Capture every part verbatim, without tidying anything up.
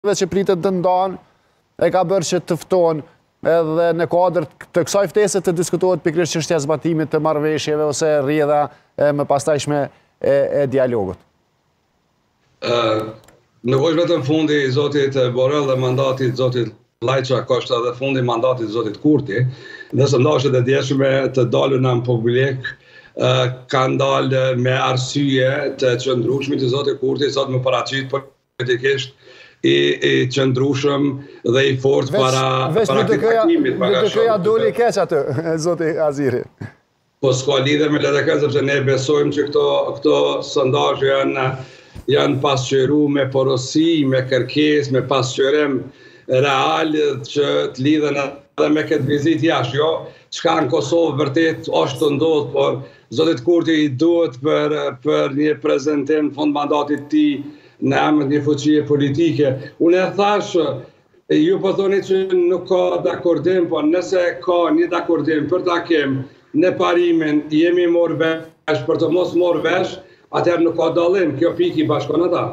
që pritet të ndanë, e ka bërë që të fton edhe në kuadër të kësaj ftese të diskutohet pikërisht çështja e zbatimit të marrëveshjeve ose rrjedha më pastajshme e, e dialogut. Uh, Nevojsh vetëm fundi i zotit Borrell dhe mandati i zotit Lajçak është edhe fundi i mandatit i zotit Kurti, dhe sondazhet e djeshme të daluna në publik uh, kanë dalë me arsye të qëndrueshme të zotit Kurti, sot më paraqit politikisht i, i qëndrueshëm dhe i fortë para para takimit bashkëpunimit. Vetë kjo ja doli keq atë, zoti Aziri. Po s'ka lidhje me L D K, sepse ne besojmë që këto këto sondazhe janë janë pasqyruar me porosi, me kërkesë, me pasqyrim real që të lidhen edhe me këtë vizitë jashtë. Jo, çka në Kosovë vërtet është të ndodhur, por zotit Kurti i duhet për për një prezantim fund mandatit të tij në emër një fuqie politike. Unë e thash, ju po thoni që nuk ka dakordim, po nëse ka një dakordim për takim në parimin, jemi morë vesh, për të mos morë vesh, atëherë nuk ka dallim, kjo pikë i bashkon ata.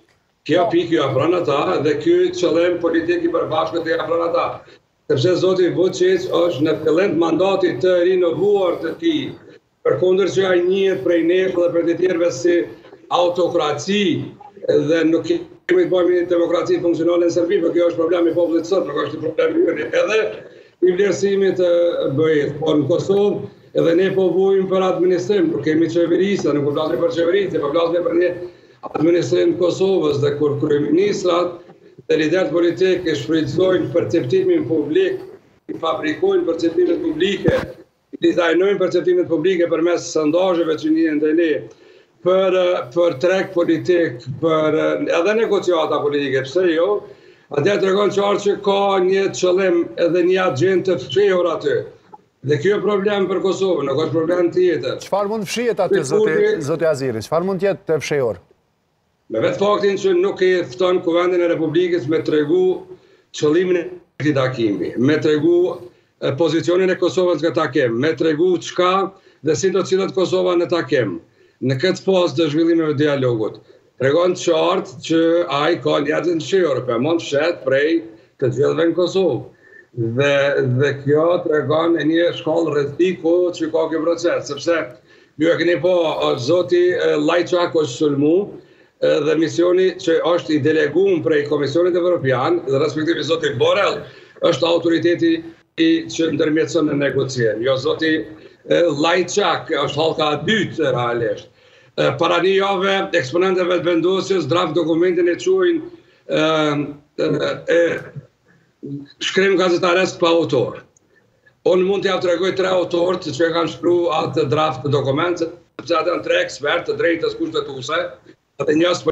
Kjo pikë i afron ata dhe ky qëllim politik i përbashkët i afron ata. Sepse zoti Vučić është në fillim të mandatit të rinovuar të tij, përkundër që ai njihet prej nesh dhe për të tjerëve si autokraci dhe nuk kemi të bëjmë një demokraci funksionale në Serbi, por kjo është problemi i popullit sot, nuk është problemi ynë. Edhe i vlerësimit të bëhet, por në Kosovë edhe ne po vujmë për administrim, nuk kemi qeverisë, nuk po flasim për qeverisë, po flasim për një administrim të Kosovës, dhe kur kryeministrat dhe liderët politikë shfrytëzojnë perceptimin publik, i fabrikojnë perceptimet publike, i dizajnojnë perceptimet publike përmes sondazheve që njihen te ne, për për treg politik, për edhe negociata politike, pse jo? Atëherë tregon qartë që ka një qëllim edhe një agjendë të fshehur aty. Dhe kjo është problem për Kosovën, nuk është problem tjetër. Çfarë mund fshihet aty zoti zoti Aziri? Çfarë mund të jetë të fshehur? Me vetë faktin që nuk e fton Kuvendin e Republikës me tregu qëllimin e këtij takimi, me tregu pozicionin e Kosovës në takim, me tregu çka dhe si do të sillet Kosova në takim. Në këtë fazë të zhvillimit të dialogut, tregon qartë që ai ka lidhje të fshehur, për mund fshet prej të gjithëve në Kosovë. Dhe dhe kjo tregon një shkallë rreziku që ka ky proces, sepse ju e keni po zoti Lajçak është sulmu, dhe misioni që është i deleguar prej Komisionit Evropian dhe respektive zoti Borrell është autoriteti i që ndërmjetëson në negocim. Jo zoti Lajçak është hallka e dytë realisht. Para një jave, eksponentëve të vendosjes draft dokumentin e quajnë shkrim gazetaresk pa autor. Unë mund t'ja tregoj tre autorët që kanë shkruar atë draft dokument, sepse ata janë tre ekspertë të drejtës kushtetuese, dhe njës